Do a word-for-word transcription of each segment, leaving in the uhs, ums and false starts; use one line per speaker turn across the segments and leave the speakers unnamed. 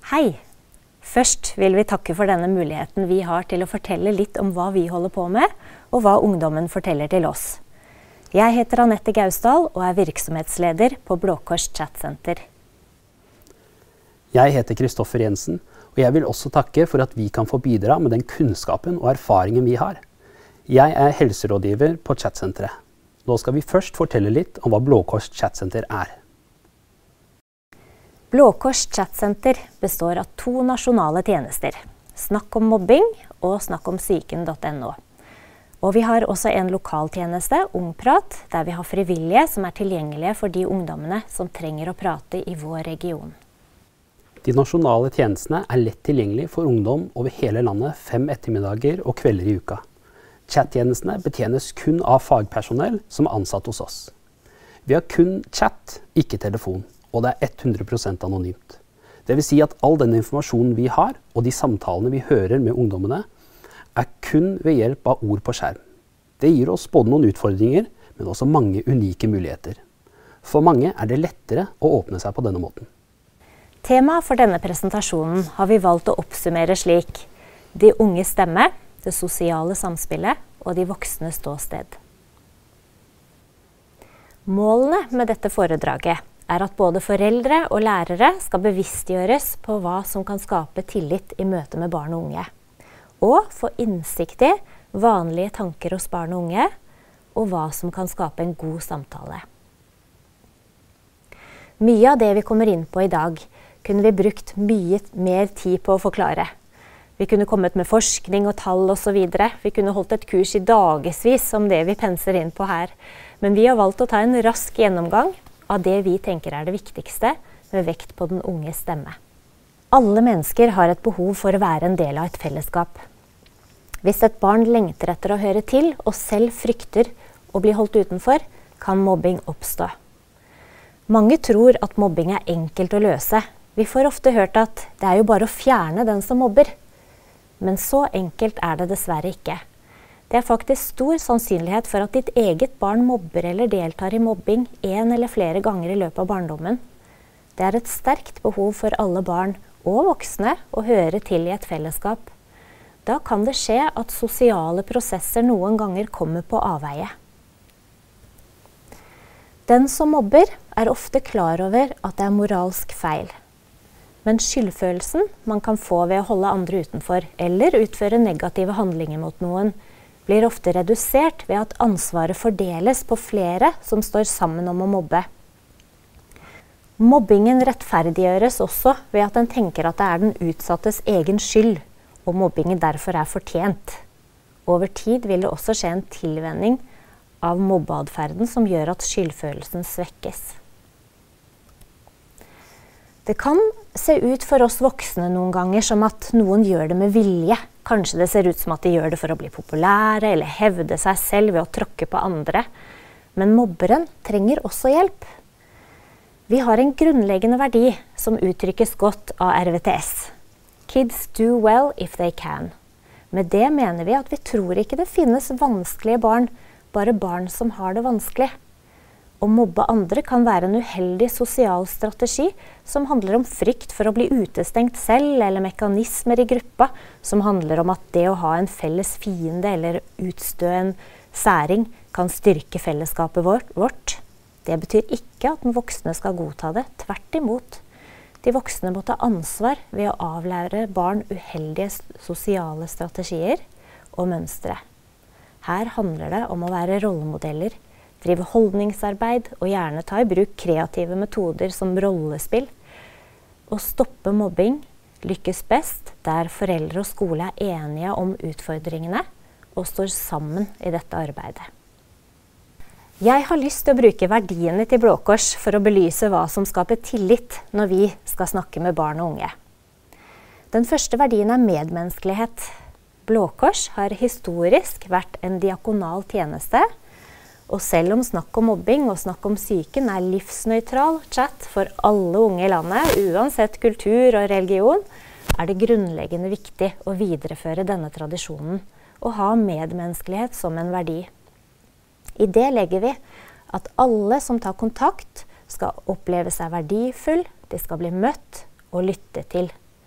Hei! Først vil vi takke for denne muligheten vi har til å fortelle litt om hva vi holder på med, og hva ungdommen forteller til oss. Jeg heter Anette Gausdal og er virksomhetsleder på Blå Kors Chatsenter.
Jeg heter Kristoffer Jensen, og jeg vil også takke for at vi kan få bidra med den kunnskapen og erfaringen vi har. Jeg er helserådgiver på Chatsenteret. Nå skal vi først fortelle litt om hva Blå Kors Chatsenter er.
Blå Kors Chatsenter består av to nasjonale tjenester, Snakk om mobbing og snakk om psyken punktum no. Og vi har også en lokaltjeneste, Ungprat, der vi har frivillige som er tilgjengelige for de ungdommene som trenger å prate i vår region.
De nasjonale tjenestene er lett tilgjengelige for ungdom over hele landet fem ettermiddager og kvelder i uka. Chat-tjenestene betjenes kun av fagpersonell som er ansatt hos oss. Vi har kun chat, ikke telefon, og det er hundre prosent anonymt. Det vil si at all den informasjonen vi har, og de samtalene vi hører med ungdommene, er kun ved hjelp av ord på skjerm. Det gir oss både noen utfordringer, men også mange unike muligheter. For mange er det lettere å åpne seg på denne måten.
Temaet for denne presentasjonen har vi valgt å oppsummere slik: de unge stemme, det sosiale samspillet og de voksne ståsted. Målene med dette foredraget er at både foreldre og lærere skal bevisstgjøres på hva som kan skape tillit i møte med barn og unge, og få innsikt i vanlige tanker hos barn og unge, og hva som kan skape en god samtale. Mye av det vi kommer inn på i dag, kunne vi brukt mye mer tid på å forklare. Vi kunne kommet med forskning og tall og så videre. Vi kunne holdt et kurs i dagesvis om det vi penser inn på her. Men vi har valgt å ta en rask gjennomgang av det vi tenker er det viktigste, med vekt på den unge stemme. Alle mennesker har et behov for å være en del av et fellesskap. Hvis et barn lengter etter å høre til, og selv frykter å bli holdt utenfor, kan mobbing oppstå. Mange tror at mobbing er enkelt å løse. Vi får ofte hørt at det er jo bare å fjerne den som mobber. Men så enkelt er det dessverre ikke. Det er faktisk stor sannsynlighet for at ditt eget barn mobber eller deltar i mobbing en eller flere ganger i løpet av barndommen. Det er et sterkt behov for alle barn og voksne å høre til i et fellesskap. Da kan det skje at sosiale prosesser noen ganger kommer på avveie. Den som mobber er ofte klar over at det er moralsk feil. Men skyldfølelsen man kan få ved å holde andre utenfor, eller utføre negative handlinger mot noen, blir ofte redusert ved at ansvaret fordeles på flere som står sammen om å mobbe. Mobbingen rettferdiggjøres også ved at en tenker at det er den utsattes egen skyld, og mobbingen derfor er fortjent. Over tid vil det også skje en tilvenning av mobbeadferden som gjør at skyldfølelsen svekkes. Det kan se ut for oss voksne noen ganger som at noen gjør det med vilje. Kanskje det ser ut som at de gjør det for å bli populære eller hevde seg selv ved å tråkke på andre. Men mobberen trenger også hjelp. Vi har en grunnleggende verdi som uttrykkes godt av R V T S. Kids do well if they can. Med det mener vi at vi tror ikke det finnes vanskelige barn, bare barn som har det vanskelig. Å mobbe andre kan være en uheldig sosial strategi som handler om frykt for å bli utestengt selv, eller mekanismer i gruppa som handler om at det å ha en felles fiende eller utstø en særing kan styrke fellesskapet vårt. Det betyr ikke at den voksne skal godta det, tvert imot. De voksne må ta ansvar ved å avlære barn uheldige sosiale strategier og mønstre. Her handler det om å være rollemodeller, drive holdningsarbeid og gjerne ta i bruk kreative metoder som rollespill. Å stoppe mobbing lykkes best der foreldre og skole er enige om utfordringene og står sammen i dette arbeidet. Jeg har lyst til å bruke verdiene til Blå Kors for å belyse hva som skaper tillit når vi skal snakke med barn og unge. Den første verdien er medmenneskelighet. Blå Kors har historisk vært en diakonal tjeneste, og selv om snakk om mobbing og snakk om psyken er livsnøytral chat for alle unge i landet, uansett kultur og religion, er det grunnleggende viktig å videreføre denne tradisjonen og ha medmenneskelighet som en verdi. I det legger vi at alle som tar kontakt skal oppleve seg verdifull, de skal bli møtt og lytte til.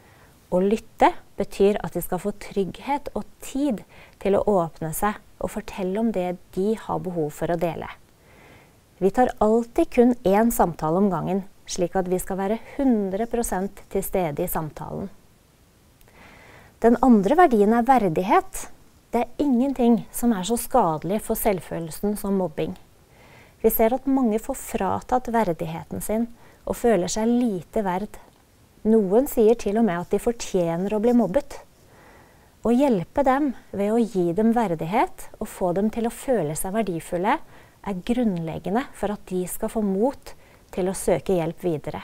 Å lytte betyr at de skal få trygghet og tid til å åpne seg og fortelle om det de har behov for å dele. Vi tar alltid kun én samtale om gangen, slik at vi skal være hundre prosent til stede i samtalen. Den andre verdien er verdighet. Det er ingenting som er så skadelig for selvfølelsen som mobbing. Vi ser at mange får fratatt verdigheten sin og føler seg lite verd. Noen sier til og med at de fortjener å bli mobbet. Å hjelpe dem ved å gi dem verdighet og få dem til å føle seg verdifulle er grunnleggende for at de skal få mot til å søke hjelp videre.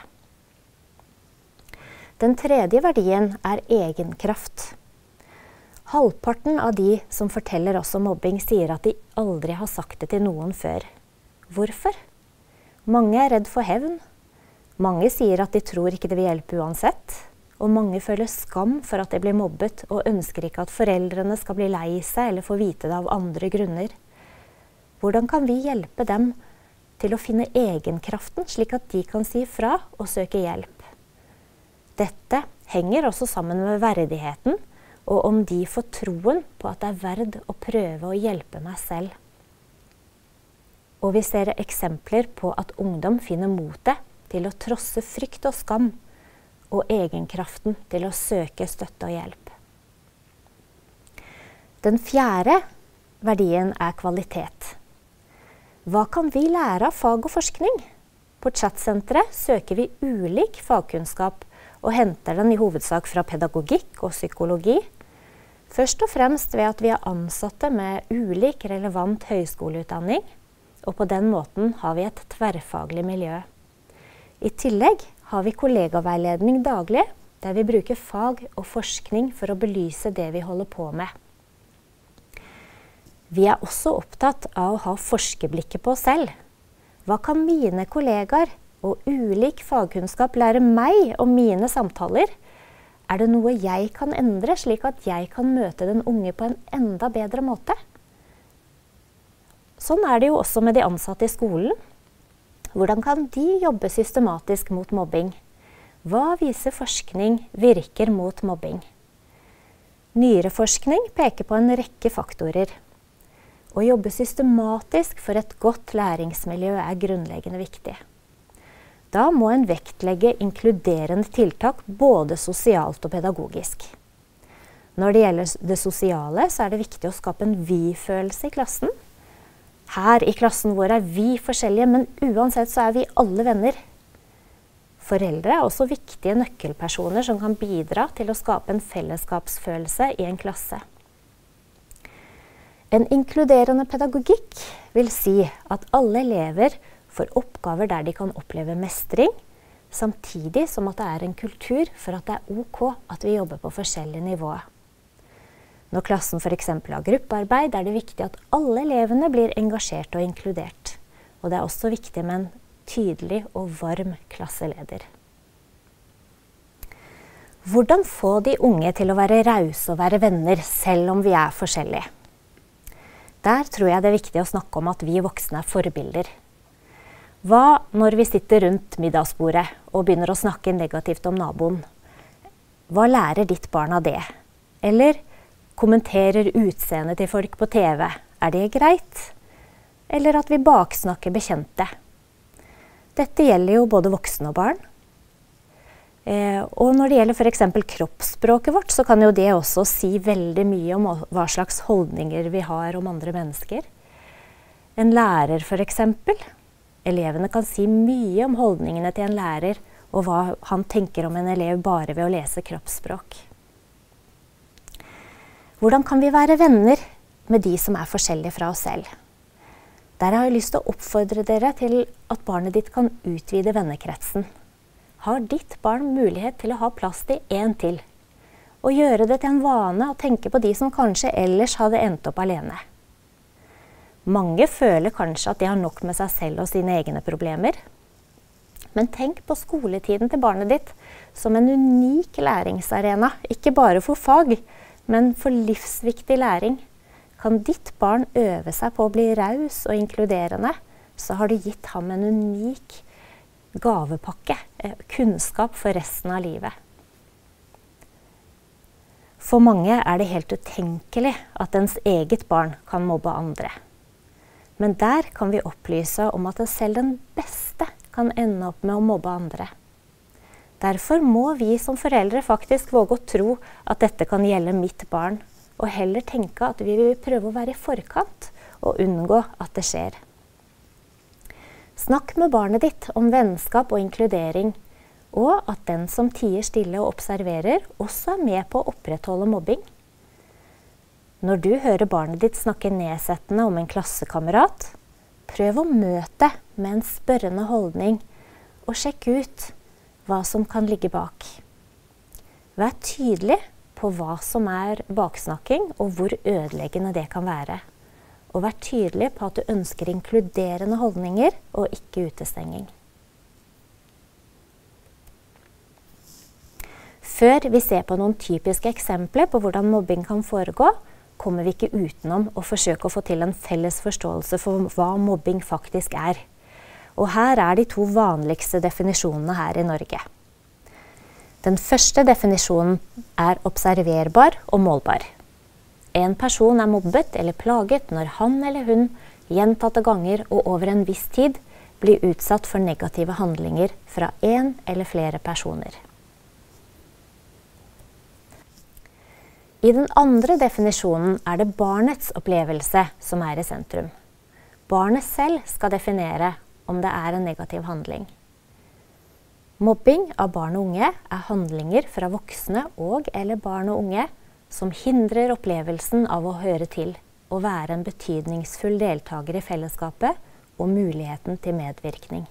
Den tredje verdien er egenkraft. Halvparten av de som forteller oss om mobbing sier at de aldri har sagt det til noen før. Hvorfor? Mange er redd for hevn. Mange sier at de tror ikke det vil hjelpe uansett, og mange føler skam for at de blir mobbet og ønsker ikke at foreldrene skal bli lei seg eller få vite det av andre grunner. Hvordan kan vi hjelpe dem til å finne egenkraften slik at de kan si fra og søke hjelp? Dette henger også sammen med verdigheten, og om de får troen på at det er verd å prøve å hjelpe meg selv. Og vi ser eksempler på at ungdom finner motet til å trosse frykt og skam, og egenkraften til å søke støtte og hjelp. Den fjerde verdien er kvalitet. Hva kan vi lære av fag og forskning? På Chat-senteret søker vi ulik fagkunnskap og henter den i hovedsak fra pedagogikk og psykologi, først og fremst ved at vi er ansatte med ulik relevant høyskoleutdanning, og på den måten har vi et tverrfaglig miljø. I tillegg har vi kollegaveiledning daglig, der vi bruker fag og forskning for å belyse det vi holder på med. Vi er også opptatt av å ha forskerblikket på oss selv. Hva kan mine kollegaer og ulik fagkunnskap lære meg om mine samtaler? Er det noe jeg kan endre, slik at jeg kan møte den unge på en enda bedre måte? Sånn er det jo også med de ansatte i skolen. Hvordan kan de jobbe systematisk mot mobbing? Hva viser forskning virker mot mobbing? Nyere forskning peker på en rekke faktorer. Å jobbe systematisk for et godt læringsmiljø er grunnleggende viktig. Da må en vektlegge inkluderende tiltak både sosialt og pedagogisk. Når det gjelder det sosiale, så er det viktig å skape en vi-følelse i klassen. Her i klassen vår er vi forskjellige, men uansett så er vi alle venner. Foreldre er også viktige nøkkelpersoner som kan bidra til å skape en fellesskapsfølelse i en klasse. En inkluderende pedagogikk vil si at alle elever får oppgaver der de kan oppleve mestring, samtidig som at det er en kultur for at det er ok at vi jobber på forskjellige nivåer. Når klassen for eksempel har gruppearbeid, er det viktig at alle elevene blir engasjert og inkludert. Og det er også viktig med en tydelig og varm klasseleder. Hvordan få de unge til å være rause og være venner, selv om vi er forskjellige? Der tror jeg det er viktig å snakke om at vi voksne er forbilder. Hva når vi sitter rundt middagsbordet og begynner å snakke negativt om naboen? Hva lærer ditt barn av det? Eller kommenterer utseendet til folk på T V. Er det greit? Eller at vi baksnakker bekjente. Dette gjelder jo både voksne og barn. Eh, og når det gjelder for eksempel kroppsspråket vårt, så kan jo det også si veldig mye om hva slags holdninger vi har om andre mennesker. En lærer for eksempel. Elevene kan si mye om holdningene til en lærer, og hva han tenker om en elev bare ved å lese kroppsspråk. Hvordan kan vi være venner med de som er forskjellige fra oss selv? Der har jeg lyst til å oppfordre dere til at barnet ditt kan utvide vennekretsen. Har ditt barn mulighet til å ha plass til en til? Og gjøre det til en vane å tenke på de som kanskje ellers hadde endt opp alene. Mange føler kanskje at de har nok med seg selv og sine egne problemer. Men tenk på skoletiden til barnet ditt som en unik læringsarena, ikke bare for fag, men for livsviktig læring. Kan ditt barn øve seg på å bli raus og inkluderende, så har du gitt ham en unik gavepakke, kunnskap for resten av livet. For mange er det helt utenkelig at ens eget barn kan mobbe andre. Men der kan vi opplyse om at selv den beste kan ende opp med å mobbe andre. Derfor må vi som foreldre faktisk våge å tro at dette kan gjelde mitt barn, og heller tenke at vi vil prøve å være i forkant og unngå at det skjer. Snakk med barnet ditt om vennskap og inkludering, og at den som tier stille og observerer, også er med på å opprettholde mobbing. Når du hører barnet ditt snakke nedsettende om en klassekamerat, prøv å møte med en spørrende holdning, og sjekk ut hva som kan ligge bak. Vær tydelig på hva som er baksnakking, og hvor ødeleggende det kan være. Og vær tydelig på at du ønsker inkluderende holdninger, og ikke utestenging. Før vi ser på noen typiske eksempler på hvordan mobbing kan foregå, kommer vi ikke utenom å forsøke å få til en felles forståelse for hva mobbing faktisk er. Og her er de to vanligste definisjonene her i Norge. Den første definisjonen er observerbar og målbar. En person er mobbet eller plaget når han eller hun gjentatte ganger og over en viss tid blir utsatt for negative handlinger fra en eller flere personer. I den andre definisjonen er det barnets opplevelse som er i sentrum. Barnet selv skal definere om det er en negativ handling. Mobbing av barn og unge er handlinger fra voksne og eller barn og unge som hindrer opplevelsen av å høre til og være en betydningsfull deltaker i fellesskapet og muligheten til medvirkning.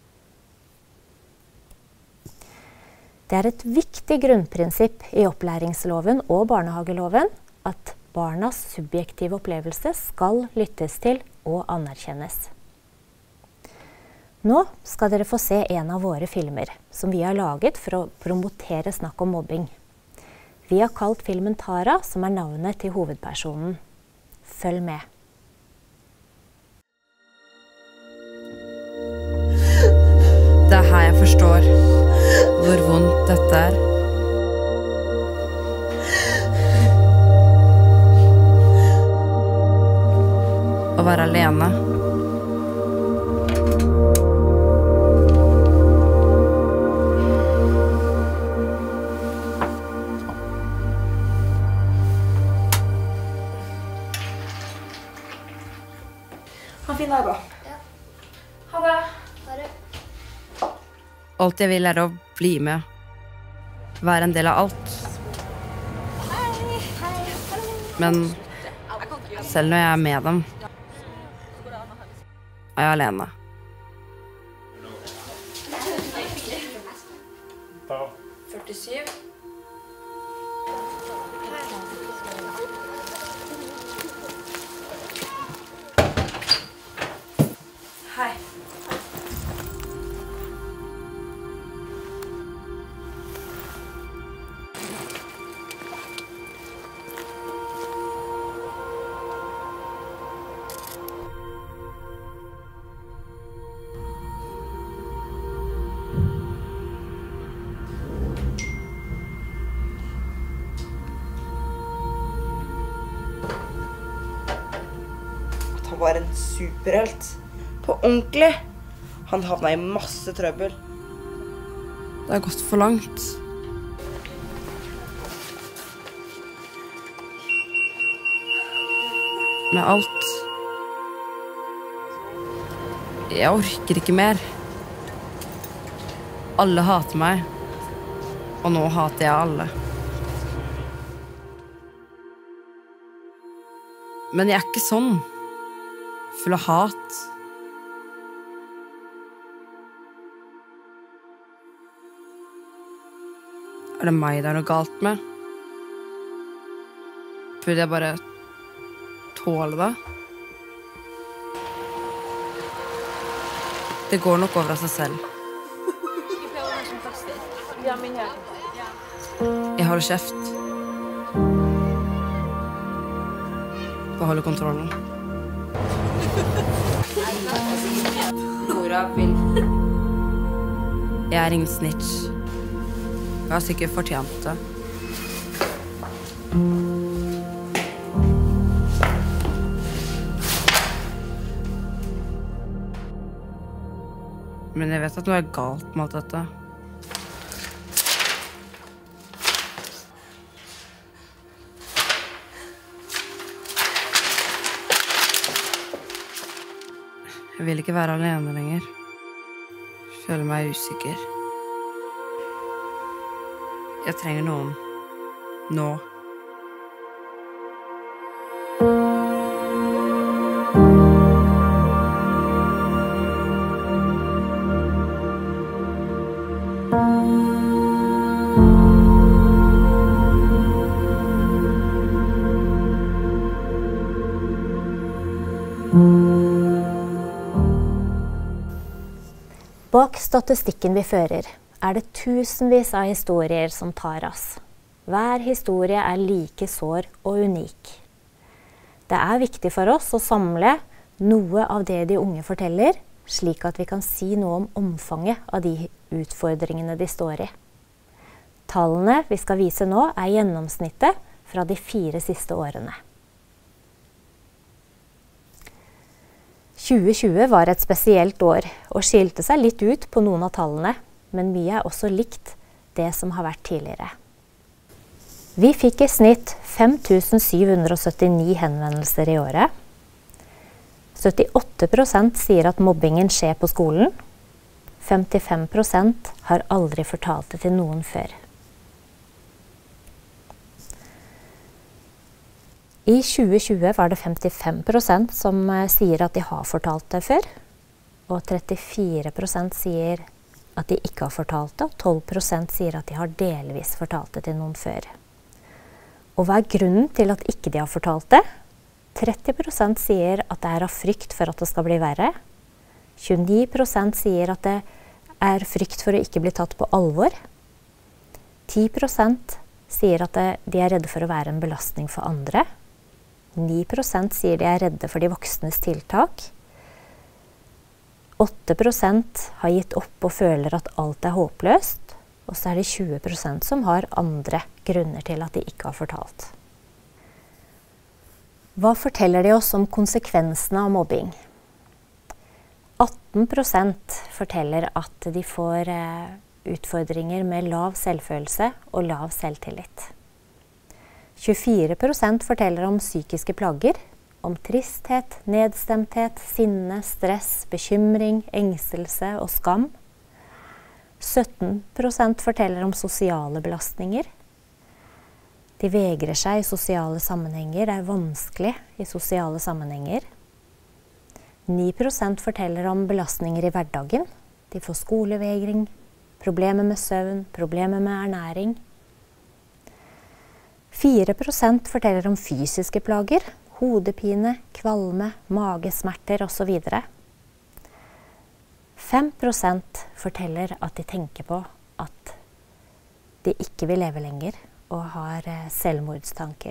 Det er et viktig grunnprinsipp i opplæringsloven og barnehageloven at barnas subjektive opplevelse skal lyttes til og anerkjennes. Nå skal dere få se en av våre filmer som vi har laget for å promotere snakk om mobbing. Vi har kalt filmen Tara, som er navnet til hovedpersonen. Følg med.
Det er her jeg forstår hvor vondt dette er. Å være alene.
Ha en fin dag da.
Ja.
Ha det.
Ha det.
Alt jeg vil er å bli med. Være en del av alt.
Hei. Hei.
Men selv når jeg er med dem, er jeg alene.
førtisju. Hei. Han var en superhelt. På ordentlig. Han havna i masse trøbbel.
Det har gått for langt. Med alt. Jeg orker ikke mer. Alle hater meg. Og nå hater jeg alle. Men jeg er ikke sånn. Full av hat. Er det meg det er noe galt med? Burde jeg bare tåle det? Det går nok over av seg selv. Jeg holder kjeft. Beholder kontrollen. Nora vil. Jeg er ingen snitch. Jeg har sikkert fortjent det. Men jeg vet at noe er galt med alt dette. Jeg vil ikke være alene lenger. Jeg føler meg usikker. Jeg trenger noen. Nå.
Bak statistikken vi fører, er det tusenvis av historier som tar oss. Hver historie er like sår og unik. Det er viktig for oss å samle noe av det de unge forteller, slik at vi kan si noe om omfanget av de utfordringene de står i. Tallene vi skal vise nå er gjennomsnittet fra de fire siste årene. tjue tjue var et spesielt år, og skilte seg litt ut på noen av tallene, men mye er også likt det som har vært tidligere. Vi fikk i snitt fem tusen syv hundre syttini henvendelser i året. syttiåtte prosent sier at mobbingen skjer på skolen. femtifem prosent har aldri fortalt det til noen før. I tjue tjue var det femtifem prosent som sier at de har fortalt det før, og trettifire prosent sier at de ikke har fortalt det, og tolv prosent sier at de har delvis fortalt det til noen før. Og hva er grunnen til at ikke de har fortalt det? tretti prosent sier at det er av frykt for at det skal bli verre. tjueni prosent sier at det er frykt for å ikke bli tatt på alvor. ti prosent sier at de er redde for å være en belastning for andre. ni prosent sier de er redde for de voksnes tiltak. åtte prosent har gitt opp og føler at alt er håpløst. Og så er det tjue prosent som har andre grunner til at de ikke har fortalt. Hva forteller de oss om konsekvensene av mobbing? atten prosent forteller at de får utfordringer med lav selvfølelse og lav selvtillit. tjuefire prosent forteller om psykiske plager, om tristhet, nedstemthet, sinne, stress, bekymring, engstelse og skam. sytten prosent forteller om sosiale belastninger. De vegrer seg i sosiale sammenhenger, det er vanskelig i sosiale sammenhenger. ni prosent forteller om belastninger i hverdagen. De får skolevegring, problemer med søvn, problemer med ernæring. fire prosent forteller om fysiske plager, hodepine, kvalme, magesmerter og så videre. fem prosent forteller at de tenker på at de ikke vil leve lenger og har selvmordstanker.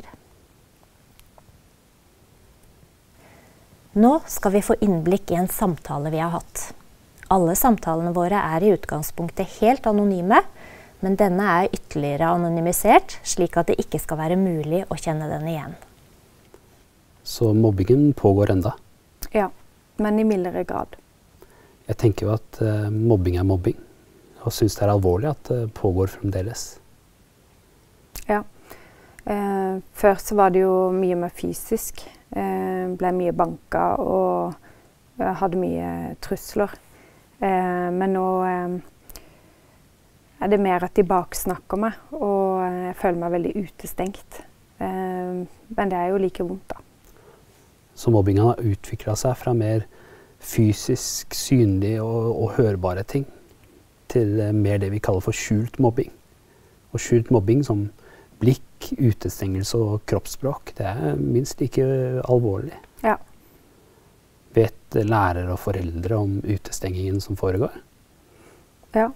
Nå skal vi få innblikk i en samtale vi har hatt. Alle samtalene våre er i utgangspunktet helt anonyme, men denne er ytterligere anonymisert, slik at det ikke skal være mulig å kjenne den igjen.
Så mobbingen pågår enda?
Ja, men i mildere grad.
Jeg tenker jo at uh, mobbing er mobbing, og synes det er alvorlig at det pågår fremdeles.
Ja. Eh, før så var det jo mye mer fysisk. Eh, ble mye banka og eh, hadde mye trusler. Eh, men nå eh, er det mer at de baksnakker meg, og jeg føler meg veldig utestengt. Eh, men det er jo like vondt da.
Så mobbingen har utviklet seg fra mer fysisk, synlig og, og hørbare ting, til eh, mer det vi kaller for skjult mobbing. Og skjult mobbing som blikk, utestengelse og kroppsspråk, det er minst like alvorlig.
Ja.
Vet lærere og foreldre om utestengingen som foregår?
Ja.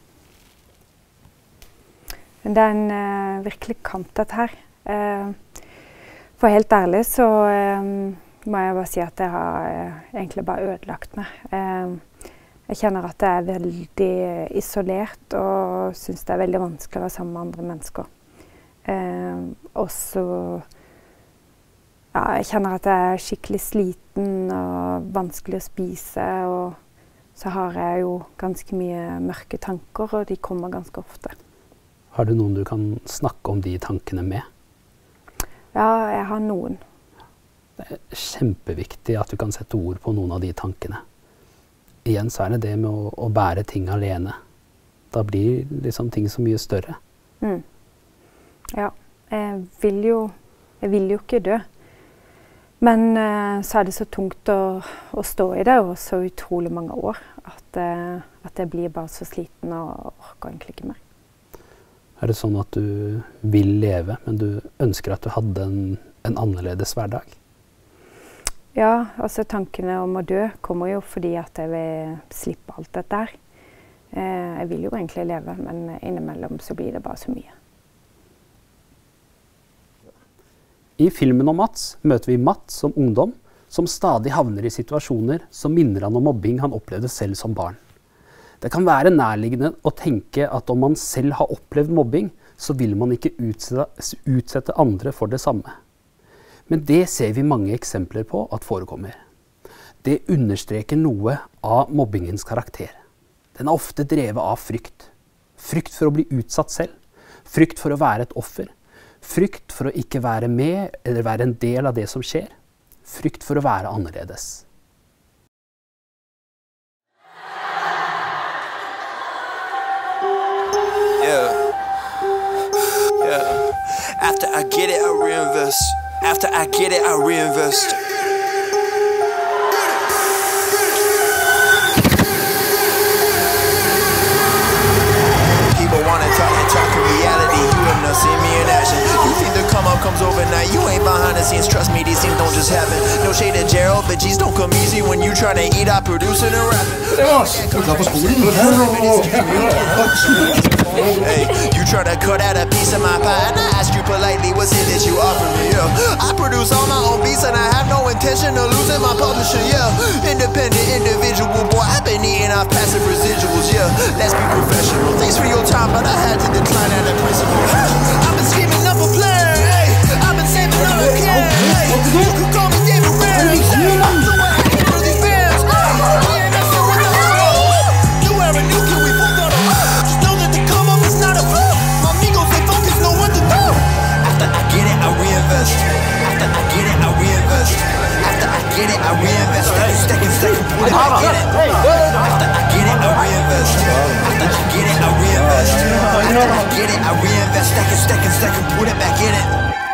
Det er en uh, virkelig kamp dette her. Uh, for helt ærlig så uh, må jeg bare si at jeg har uh, egentlig bare ødelagt meg. Uh, jeg kjenner at jeg er veldig isolert og synes det er veldig vanskelig å være sammen med andre mennesker. Eh, og så ja, jeg kjenner at jeg er skikkelig sliten og vanskelig å spise. Og så har jeg jo ganske mye mørke tanker, og de kommer ganske ofte.
Har du noen du kan snakke om de tankene med?
Ja, jeg har noen.
Det er kjempeviktig at du kan sette ord på noen av de tankene. Igjen så er det det med å, å bære ting alene. Da blir liksom ting så mye større.
Mm. Ja, jeg vil jo, jeg vil jo ikke dø. Men eh, så er det så tungt å, å stå i det, og så utrolig mange år, at, eh, at jeg blir bare så sliten og orker egentlig ikke mer.
Er det sånn at du vil leve, men du ønsker at du hadde en, en annerledes hverdag?
Ja, altså tankene om å dø kommer jo fordi at jeg vil slippe alt dette her. Eh, jeg vil jo egentlig leve, men innimellom så blir det bare så mye.
I filmen om Mats møter vi Mats som ungdom, som stadig havner i situasjoner som minner han om mobbing han opplevde selv som barn. Det kan være nærliggende å tenke at om man selv har opplevd mobbing, så vil man ikke utsette, utsette andre for det samme. Men det ser vi mange eksempler på at forekommer. Det understreker noe av mobbingens karakter. Den er ofte drevet av frykt. Frykt for å bli utsatt selv. Frykt for å være et offer. Frykt for å ikke være med eller være en del av det som skjer. Frykt for å være annerledes.
Yeah. Yeah. After I get it, I reinvest. After I get it, I reinvest. People wanna talk and talk in reality. You have not seen me in action. You think the come up comes overnight. You ain't behind the scenes. Trust me, these things don't just happen. No shade at Gerald, but G's don't come easy when you try to eat. I produce it and rap it. Hey, you try to cut out a piece of my pie, and I ask you politely, what's it that you offer me? Yeah, I produce all my own beats, and I have no intention of losing my publisher. Yeah, independent individual, boy, I've been eating off passive residuals. Yeah, let's be professional. Thanks for your time, but I had to decline out of principle. I've been scheming up a plan. Hey, I've been saving up a can. Hey, you can call me David Rams. So I can do these bands. Hey, ain't nothing with the hurdle. You ever knew can we both on the road? Just know that the come up is not a fool. My amigos, they focus, know what to do. After I get it, I reinvest. After I get it, I reinvest. After I get it, I reinvest. Stack and stack and put it back in it. After I get it, I reinvest. After I get it, I reinvest. After I get it, I reinvest. Stack and stack and stack and put it back in it.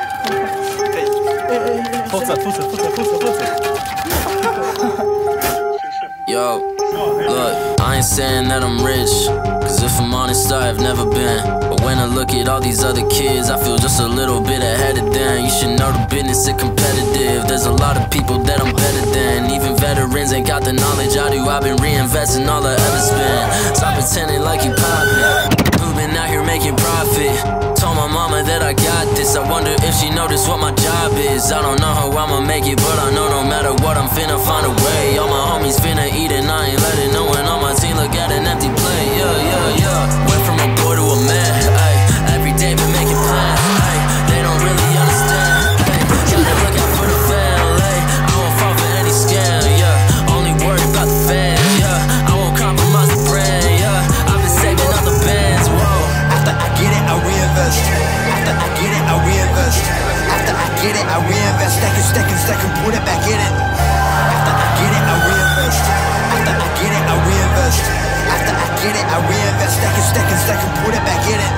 Yo, look, I ain't saying that I'm rich, cause if I'm honest, I've never been. But when I look at all these other kids, I feel just a little bit ahead of them. You should know the business is competitive. There's a lot of people that I'm better than. Even veterans ain't got the knowledge I do. I've been reinvesting all I ever spent. Stop pretending like you poppin'. Who been out here making profit? Told my mama that I got this. I wonder if she noticed what my job is. I don't know how I'ma make it, but I know no matter what, I'm finna find a way. All my homies finna eat and I ain't letting no one on my team look at an empty plate. Yeah, yeah, yeah. Went from a boy to a man. Ay, every day been making plans. Ay, they don't really understand. Ay, gotta look out for the family. I won't fall for any scam. Yeah, only worried about the fans. Yeah, I won't compromise the brand. Yeah, I've been saving up the bands. Whoa.
After I get it, I reinvest. After I get it, I reinvest. After I get it, I reinvest. Stack and stack and stack and put it back in it. After I get it, I reinvest. After I get it, I reinvest. After I get it, I reinvest. Stack and stack and stack and put it back in it.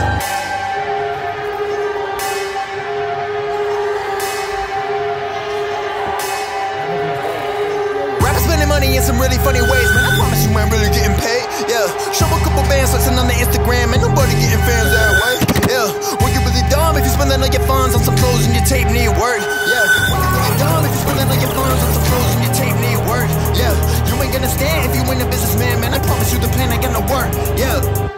Rappers spending money in some really funny ways, man. I promise you ain't really getting paid. Yeah, show a couple bands flexing on the Instagram, and nobody getting fans that way. Yeah, well you really dumb if you spending all your funds on some clothes and your tape need work. Yeah, well you really dumb if you spending all your funds on some clothes and your tape need work. Yeah, you ain't gonna stand if you ain't a businessman, man. I promise you the plan ain't gonna work. Yeah.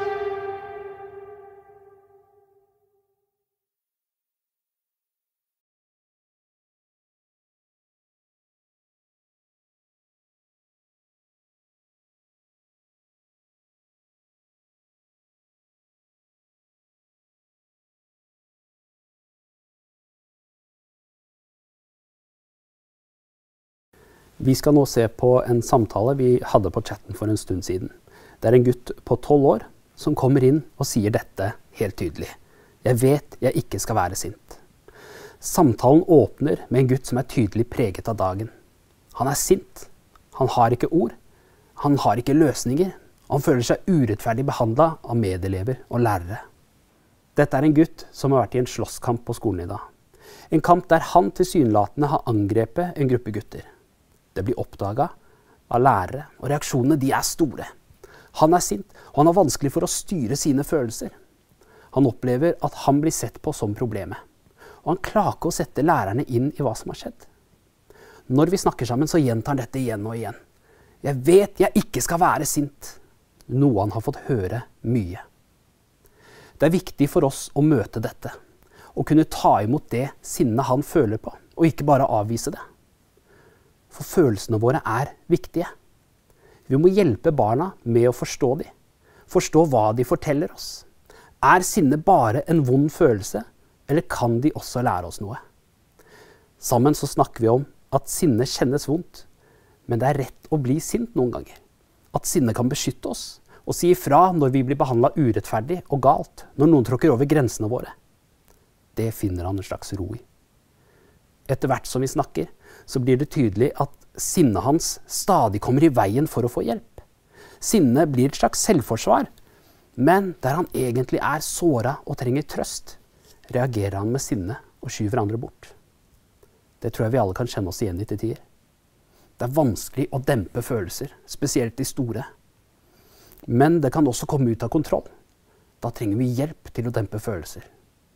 Vi skal nå se på en samtale vi hadde på chatten for en stund siden. Det er en gutt på tolv år som kommer inn og sier dette helt tydelig. Jeg vet jeg ikke skal være sint. Samtalen åpner med en gutt som er tydelig preget av dagen. Han er sint. Han har ikke ord. Han har ikke løsninger. Han føler seg urettferdig behandlet av medelever og lærere. Dette er en gutt som har vært i en slåsskamp på skolen i dag. En kamp der han tilsynelatende har angrepet en gruppe gutter. Det blir oppdaget av lærere, og reaksjonene de er store. Han er sint, og han har vanskelig for å styre sine følelser. Han opplever at han blir sett på som problemet. Og han klarer ikke å sette lærerne inn i hva som har skjedd. Når vi snakker sammen, så gjentar han dette igjen og igjen. Jeg vet jeg ikke skal være sint. Noe han har fått høre mye. Det er viktig for oss å møte dette, og kunne ta imot det sinnet han føler på, og ikke bare avvise det. For følelsene våre er viktige. Vi må hjelpe barna med å forstå dem, forstå hva de forteller oss. Er sinne bare en vond følelse, eller kan de også lære oss noe? Sammen så snakker vi om at sinne kjennes vondt, men det er rett å bli sint noen ganger. At sinne kan beskytte oss, og si ifra når vi blir behandlet urettferdig og galt, når noen tråkker over grensene våre. Det finner han en slags ro i. Etter hvert som vi snakker, så blir det tydelig at sinnet hans stadig kommer i veien for å få hjelp. Sinnet blir et slags selvforsvar, men der han egentlig er såret og trenger trøst, reagerer han med sinne og skyver andre bort. Det tror jeg vi alle kan kjenne oss igjen i til tider. Det er vanskelig å dempe følelser, spesielt de store. Men det kan også komme ut av kontroll. Da trenger vi hjelp til å dempe følelser.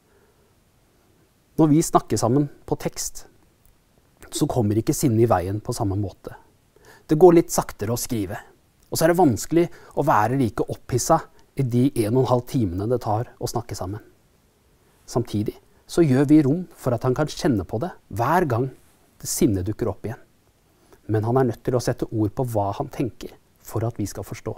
Når vi snakker sammen på tekst, så kommer ikke sinne i veien på samme måte. Det går litt saktere å skrive, og så er det vanskelig å være like opphisset i de en og en halv timene det tar å snakke sammen. Samtidig så gjør vi rom for at han kan kjenne på det hver gang det sinne dukker opp igjen. Men han er nødt til å sette ord på hva han tenker for at vi skal forstå.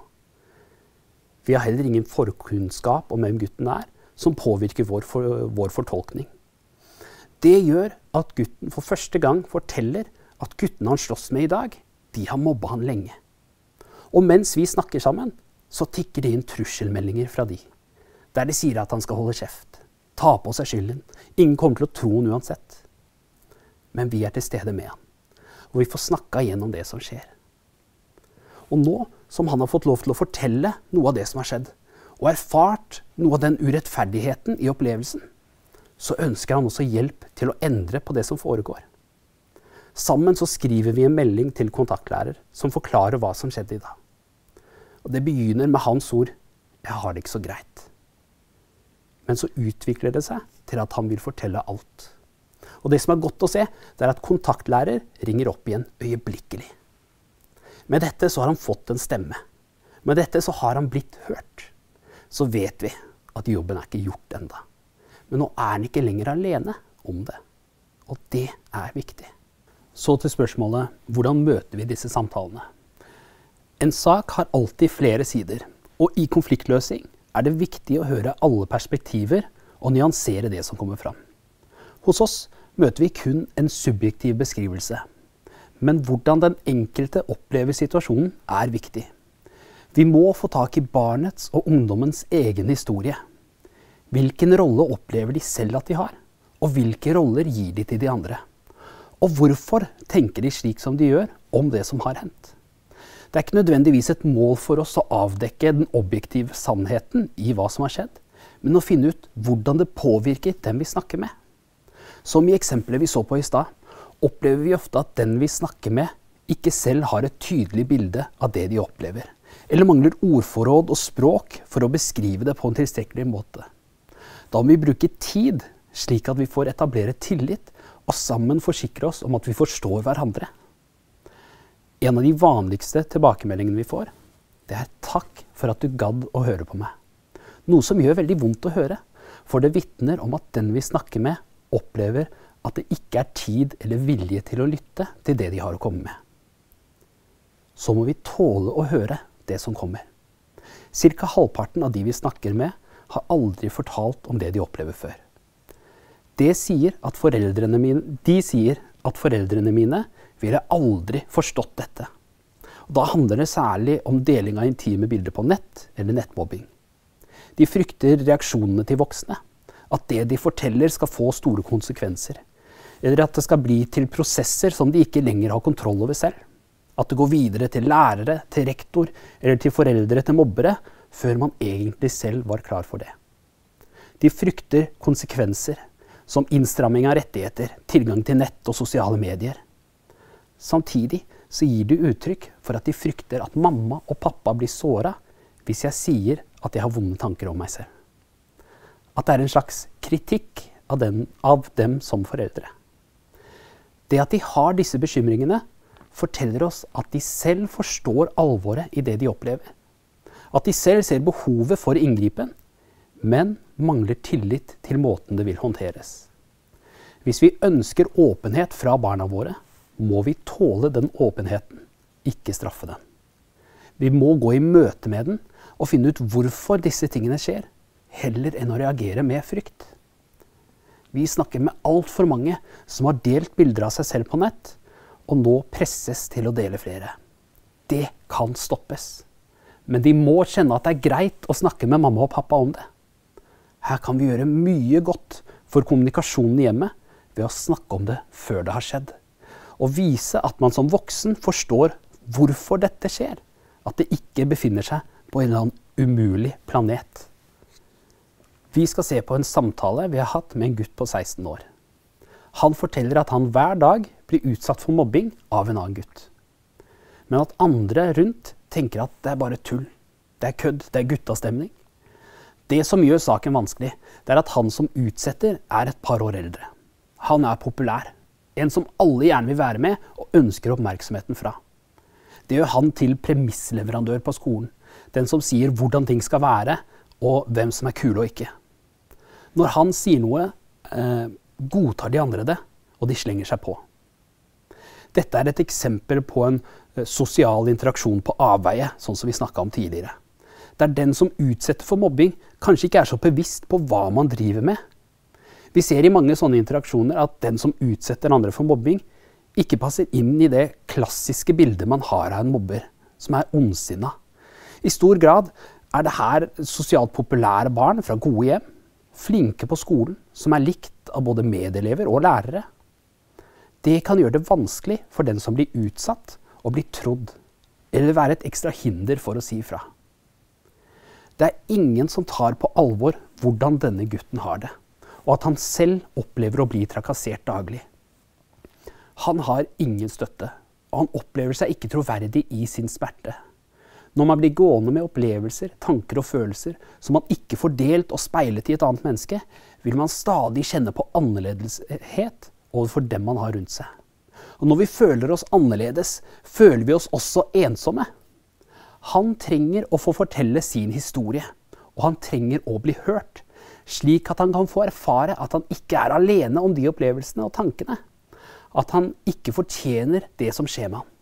Vi har heller ingen forkunnskap om hvem gutten er, som påvirker vår, for, vår fortolkning. Det gjør at gutten for første gang forteller at guttene han slåss med i dag, de har mobbet han lenge. Og mens vi snakker sammen, så tikker det inn trusselmeldinger fra de. Der de sier at han skal holde kjeft, ta på seg skylden. Ingen kommer til å tro han uansett. Men vi er til stede med han, og vi får snakket igjennom det som skjer. Og nå som han har fått lov til å fortelle noe av det som har skjedd, og erfart noe av den urettferdigheten i opplevelsen, så ønsker han også hjelp til å endre på det som foregår. Sammen så skriver vi en melding til kontaktlærer som forklarer hva som skjedde i dag. Og det begynner med hans ord, jeg har det ikke så greit. Men så utvikler det seg til at han vil fortelle alt. Og det som er godt å se, det er at kontaktlærer ringer opp igjen øyeblikkelig. Med dette så har han fått en stemme. Med dette så har han blitt hørt. Så vet vi at jobben er ikke gjort enda. Men nå er han ikke lenger alene om det. Og det er viktig. Så til spørsmålet, hvordan møter vi disse samtalene? En sak har alltid flere sider, og i konfliktløsning er det viktig å høre alle perspektiver og nyansere det som kommer fram. Hos oss møter vi kun en subjektiv beskrivelse, men hvordan den enkelte opplever situasjonen er viktig. Vi må få tak i barnets og ungdommens egen historie. Hvilken rolle opplever de selv at de har, og hvilke roller gir de til de andre? Og hvorfor tenker de slik som de gjør om det som har hendt? Det er ikke nødvendigvis et mål for oss å avdekke den objektive sannheten i hva som har skjedd, men å finne ut hvordan det påvirker dem vi snakker med. Som i eksempelet vi så på i stad, opplever vi ofte at den vi snakker med ikke selv har et tydelig bilde av det de opplever, eller mangler ordforråd og språk for å beskrive det på en tilstrekkelig måte. Da må vi bruke tid, slik at vi får etablere tillit, og sammen forsikre oss om at vi forstår hverandre. En av de vanligste tilbakemeldingene vi får, det er takk for at du gadd å høre på meg. Noe som gjør veldig vondt å høre, for det vitner om at den vi snakker med opplever at det ikke er tid eller vilje til å lytte til det de har å komme med. Så må vi tåle å høre det som kommer. Cirka halvparten av de vi snakker med har aldri fortalt om det de opplever før. Det sier at foreldrene mine, de sier at foreldrene mine ville aldri forstått dette. Og da handler det særlig om deling av intime bilder på nett eller nettmobbing. De frykter reaksjonene til voksne, at det de forteller skal få store konsekvenser, eller at det skal bli til prosesser som de ikke lenger har kontroll over selv. At det går videre til lærere, til rektor eller til foreldre til mobbere, før man egentlig selv var klar for det. De frykter konsekvenser, som innstramming av rettigheter, tilgang til nett og sosiale medier. Samtidig så gir de uttrykk for at de frykter at mamma og pappa blir såret hvis jeg sier at jeg har vonde tanker om meg selv. At det er en slags kritikk av, den, av dem som foreldre. Det at de har disse bekymringene, forteller oss at de selv forstår alvoret i det de opplever. At de selv ser behovet for inngripen, men mangler tillit til måten det vil håndteres. Hvis vi ønsker åpenhet fra barna våre, må vi tåle den åpenheten, ikke straffe den. Vi må gå i møte med den og finne ut hvorfor disse tingene skjer, heller enn å reagere med frykt. Vi snakker med alt for mange som har delt bilder av seg selv på nett, og nå presses til å dele flere. Det kan stoppes. Men de må kjenne at det er greit å snakke med mamma og pappa om det. Her kan vi gjøre mye godt for kommunikasjonen i hjemmet ved å snakke om det før det har skjedd. Og vise at man som voksen forstår hvorfor dette skjer. At det ikke befinner seg på en eller annen umulig planet. Vi skal se på en samtale vi har hatt med en gutt på seksten år. Han forteller at han hver dag blir utsatt for mobbing av en annen gutt. Men at andre rundt tenker at det er bare tull, det er kødd, det er guttastemning. Det som gjør saken vanskelig, det er at han som utsetter er et par år eldre. Han er populær, en som alle gjerne vil være med og ønsker oppmerksomheten fra. Det gjør han til premissleverandør på skolen, den som sier hvordan ting skal være og hvem som er kule og ikke. Når han sier noe, eh, godtar de andre det, og de slenger seg på. Dette er et eksempel på en eh, sosial interaksjon på avveie, sånn som vi snakket om tidligere. Der den som utsetter for mobbing kanskje ikke er så bevisst på hva man driver med. Vi ser i mange sånne interaksjoner at den som utsetter andre for mobbing, ikke passer inn i det klassiske bildet man har av en mobber, som er ondsinnet. I stor grad er det her sosialt populære barn fra gode hjem, flinke på skolen, som er likt av både medelever og lærere. Det kan gjøre det vanskelig for den som blir utsatt å bli trodd, eller være et ekstra hinder for å si ifra. Det er ingen som tar på alvor hvordan denne gutten har det, og at han selv opplever å bli trakassert daglig. Han har ingen støtte, og han opplever seg ikke troverdig i sin smerte. Når man blir gående med opplevelser, tanker og følelser som man ikke får delt og speilet i et annet menneske, vil man stadig kjenne på annerledeshet overfor dem man har rundt seg. Og når vi føler oss annerledes, føler vi oss også ensomme. Han trenger å få fortelle sin historie, og han trenger å bli hørt, slik at han kan få erfare at han ikke er alene om de opplevelsene og tankene. At han ikke fortjener det som skjer med ham.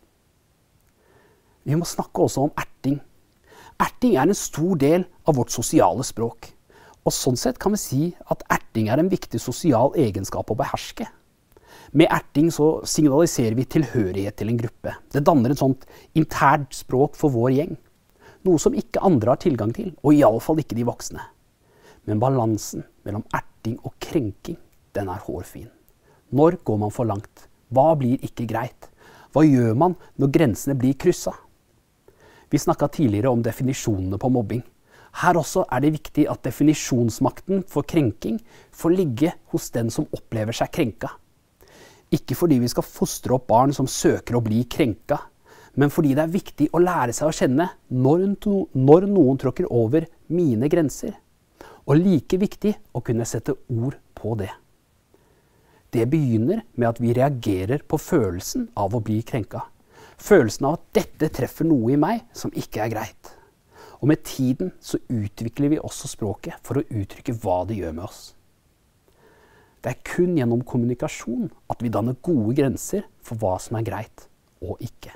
Vi må snakke også om erting. Erting er en stor del av vårt sosiale språk. Og sånn sett kan vi si at erting er en viktig sosial egenskap å beherske. Med erting så signaliserer vi tilhørighet til en gruppe. Det danner et sånt internt språk for vår gjeng. Noe som ikke andre har tilgang til, og i alle fall ikke de voksne. Men balansen mellom erting og krenking, den er hårfin. Når går man for langt? Hva blir ikke greit? Hva gjør man når grensene blir krysset? Vi snakket tidligere om definisjonene på mobbing. Her også er det viktig at definisjonsmakten for krenking får ligge hos den som opplever seg krenka. Ikke fordi vi skal fostre opp barn som søker å bli krenka, men fordi det er viktig å lære seg å kjenne når, når noen tråkker over mine grenser. Og like viktig å kunne sette ord på det. Det begynner med at vi reagerer på følelsen av å bli krenka. Følelsen av at dette treffer noe i meg som ikke er greit. Og med tiden så utvikler vi også språket for å uttrykke hva det gjør med oss. Det er kun gjennom kommunikasjon at vi danner gode grenser for hva som er greit og ikke.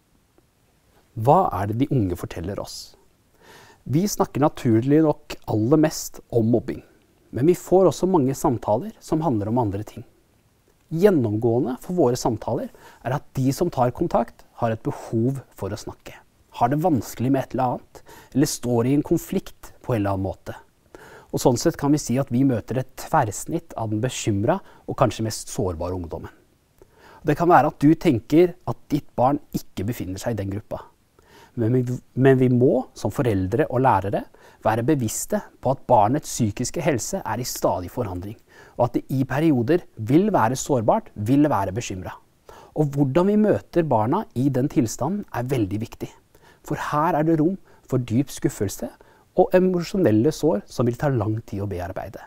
Hva er det de unge forteller oss? Vi snakker naturlig nok aller mest om mobbing, men vi får også mange samtaler som handler om andre ting. Gjennomgående for våre samtaler er at de som tar kontakt har et behov for å snakke. Har det vanskelig med et eller annet, eller står i en konflikt på en eller annen måte. Og sånn sett kan vi si at vi møter et tverrsnitt av den bekymret og kanskje mest sårbare ungdommen. Det kan være at du tenker at ditt barn ikke befinner seg i den gruppa. Men vi, men vi må, som foreldre og lærere, være bevisste på at barnets psykiske helse er i stadig forandring, og at det i perioder vil være sårbart, vil være bekymret. Og hvordan vi møter barna i den tilstanden er veldig viktig. For her er det rom for dyp skuffelse og emosjonelle sår som vil ta lang tid å bearbeide.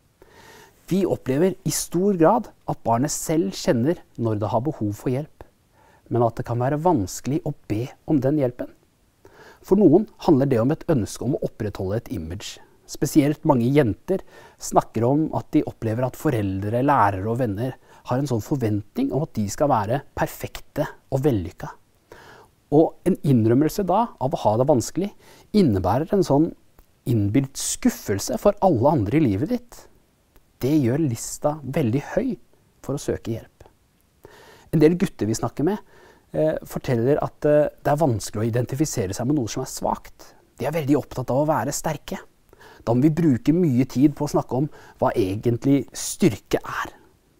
Vi opplever i stor grad at barnet selv kjenner når det har behov for hjelp, men at det kan være vanskelig å be om den hjelpen. For noen handler det om et ønske om å opprettholde et image. Spesielt mange jenter snakker om at de opplever at foreldre, lærere og venner har en sånn forventning om at de skal være perfekte og vellykka. Og en innrømmelse da av å ha det vanskelig innebærer en sånn innbilt skuffelse for alle andre i livet ditt. Det gjør lista veldig høy for å søke hjelp. En del gutter vi snakker med eh, forteller at eh, det er vanskelig å identifisere seg med noe som er svakt. De er veldig opptatt av å være sterke. Da må vi bruke mye tid på å snakke om hva egentlig styrke er.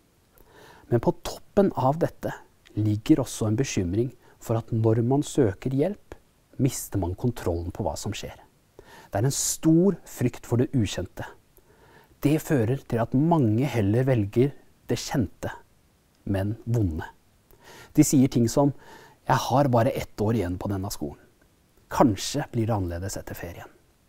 Men på toppen av dette ligger også en bekymring for at når man søker hjelp, mister man kontrollen på hva som skjer. Det er en stor frykt for det ukjente. Det fører til at mange heller velger det kjente, men vonde. De sier ting som, jeg har bare ett år igjen på denne skolen. Kanskje blir det annerledes etter ferien.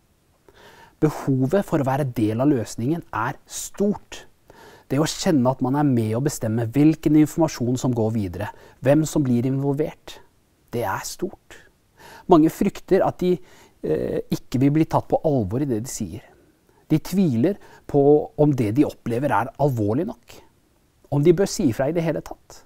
Behovet for å være del av løsningen er stort. Det å kjenne at man er med å bestemme hvilken informasjon som går videre, hvem som blir involvert, det er stort. Mange frykter at de eh, ikke vil bli tatt på alvor i det de sier. De tviler på om det de opplever er alvorlig nok. Om de bør si fra i det hele tatt.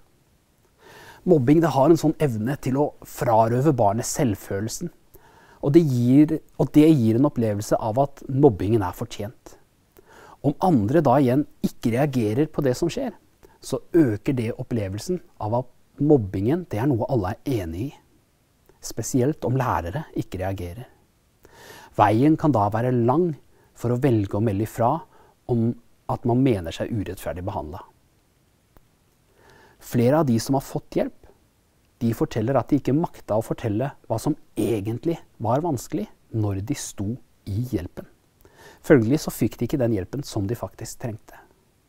Mobbing det har en sånn evne til å frarøve barnet selvfølelsen. Og det, gir, og det gir en opplevelse av at mobbingen er fortjent. Om andre da igjen ikke reagerer på det som skjer, så øker det opplevelsen av at mobbingen det er noe alle er enig i. Spesielt om lærere ikke reagerer. Veien kan da være lang for å velge å melde ifra om at man mener seg urettferdig behandlet. Flere av de som har fått hjelp, de forteller at de ikke makta å fortelle hva som egentlig var vanskelig når de sto i hjelpen. Følgelig så fikk de ikke den hjelpen som de faktisk trengte.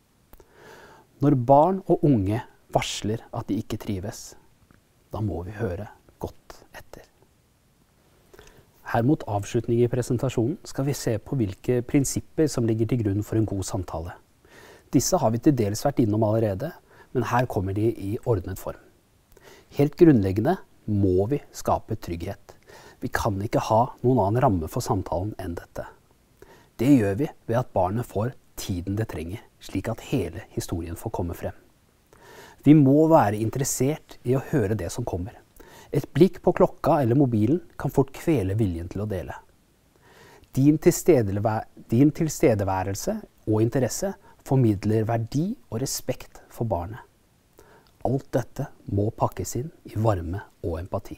Når barn og unge varsler at de ikke trives, da må vi høre godt etter. Her mot avslutning i presentasjonen skal vi se på hvilke prinsipper som ligger til grunn for en god samtale. Disse har vi til dels vært innom allerede, men her kommer de i ordnet form. Helt grunnleggende må vi skape trygghet. Vi kan ikke ha noen annen ramme for samtalen enn dette. Det gjør vi ved at barnet får tiden det trenger, slik at hele historien får komme frem. Vi må være interessert i å høre det som kommer. Et blikk på klokka eller mobilen kan fort kvele viljen til å dele. Din, tilstedevær- din tilstedeværelse og interesse formidler verdi og respekt for barnet. Alt dette må pakkes inn i varme og empati.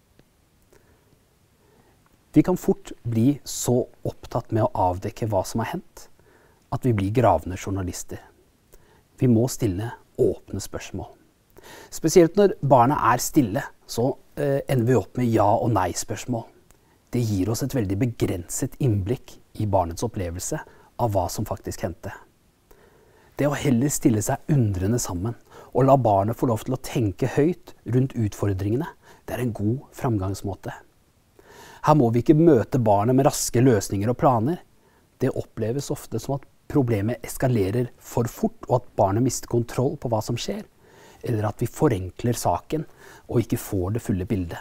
Vi kan fort bli så opptatt med å avdekke hva som har hendt, at vi blir gravende journalister. Vi må stille åpne spørsmål. Spesielt når barna er stille, så eh, ender vi opp med ja- og nei-spørsmål. Det gir oss et veldig begrenset innblikk i barnets opplevelse av hva som faktisk hendte. Det å heller stille seg undrende sammen og la barnet få lov til å tenke høyt rundt utfordringene, det er en god framgangsmåte. Her må vi ikke møte barnet med raske løsninger og planer. Det oppleves ofte som at problemet eskalerer for fort, og at barnet mister kontroll på hva som skjer, eller at vi forenkler saken og ikke får det fulle bildet.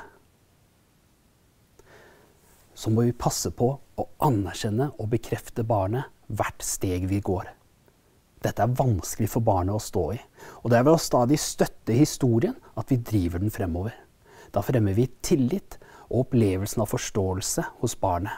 Så må vi passe på å anerkjenne og bekrefte barnet hvert steg vi går. Dette er vanskelig for barnet å stå i, og det er ved å stadig støtte historien at vi driver den fremover. Da fremmer vi tillit og opplevelsen av forståelse hos barnet.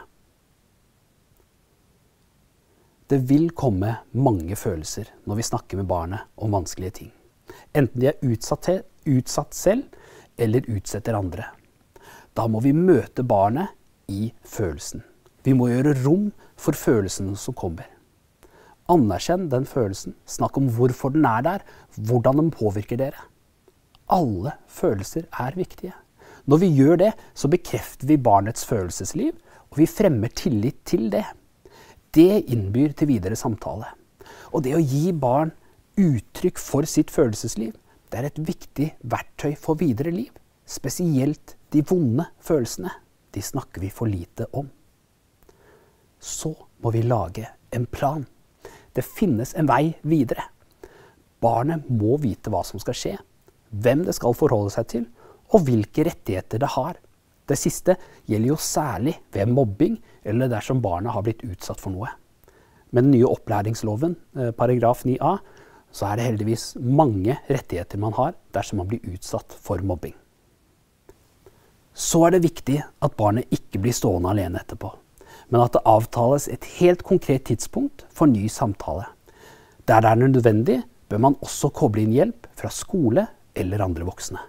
Det vil komme mange følelser når vi snakker med barnet om vanskelige ting. enten de er utsatt, utsatt selv eller utsetter andre. Da må vi møte barnet i følelsen. Vi må gjøre rom for følelsene som kommer. Anerkjenn den følelsen. Snakk om hvorfor den er der, hvordan den påvirker dere. Alle følelser er viktige. Når vi gjør det, så bekrefter vi barnets følelsesliv, og vi fremmer tillit til det. Det innbyr til videre samtale. Og det å gi barn uttrykk for sitt følelsesliv, det er et viktig verktøy for videre liv. Spesielt de vonde følelsene. De snakker vi for lite om. Så må vi lage en plan. Det finnes en vei videre. Barnet må vite hva som skal skje, hvem det skal forholde seg til, og hvilke rettigheter det har. Det siste gjelder jo særlig ved mobbing, eller dersom barnet har blitt utsatt for noe. Med den nye opplæringsloven, paragraf ni a, så er det heldigvis mange rettigheter man har dersom man blir utsatt for mobbing. Så er det viktig at barnet ikke blir stående alene etterpå, men at det avtales et helt konkret tidspunkt for ny samtale. Der det er nødvendig, bør man også koble inn hjelp fra skole eller andre voksne.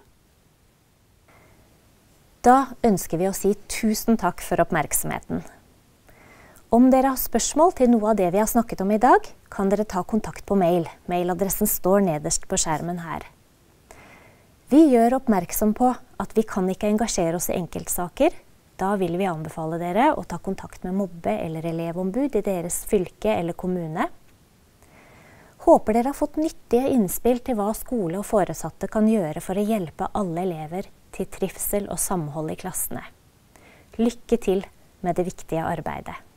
Da ønsker vi å si tusen takk for oppmerksomheten. Om dere har spørsmål til noe av det vi har snakket om i dag, kan dere ta kontakt på mail. Mailadressen står nederst på skjermen her. Vi gjør oppmerksom på at vi kan ikke engasjere oss i enkeltsaker. Da vil vi anbefale dere å ta kontakt med mobbe- eller elevombud i deres fylke eller kommune. Håper dere har fått nyttige innspill til hva skole og foresatte kan gjøre for å hjelpe alle elever til trivsel og samhold i klassene. Lykke til med det viktige arbeidet.